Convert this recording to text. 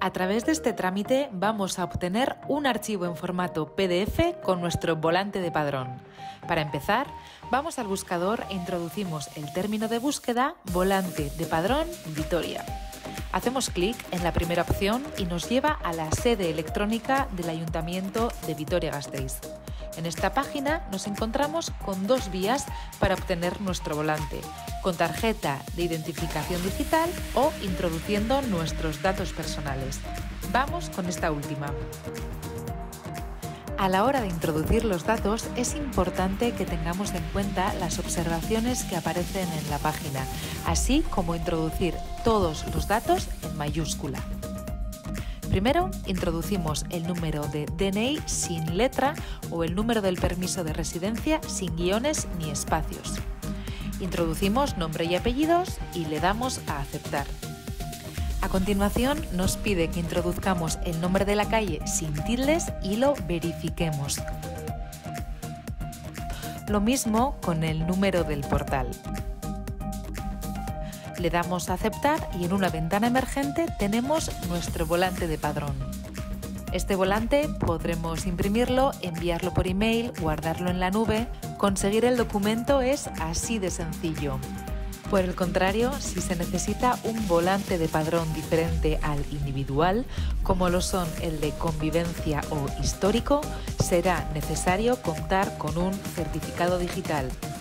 A través de este trámite vamos a obtener un archivo en formato PDF con nuestro volante de padrón. Para empezar, vamos al buscador e introducimos el término de búsqueda volante de padrón Vitoria. Hacemos clic en la primera opción y nos lleva a la sede electrónica del Ayuntamiento de Vitoria-Gasteiz. En esta página nos encontramos con dos vías para obtener nuestro volante, con tarjeta de identificación digital o introduciendo nuestros datos personales. Vamos con esta última. A la hora de introducir los datos es importante que tengamos en cuenta las observaciones que aparecen en la página, así como introducir todos los datos en mayúscula. Primero, introducimos el número de DNI sin letra o el número del permiso de residencia sin guiones ni espacios. Introducimos nombre y apellidos y le damos a aceptar. A continuación, nos pide que introduzcamos el nombre de la calle sin tildes y lo verifiquemos. Lo mismo con el número del portal. Le damos a aceptar y en una ventana emergente tenemos nuestro volante de padrón. Este volante podremos imprimirlo, enviarlo por email, guardarlo en la nube. Conseguir el documento es así de sencillo. Por el contrario, si se necesita un volante de padrón diferente al individual, como lo son el de convivencia o histórico, será necesario contar con un certificado digital.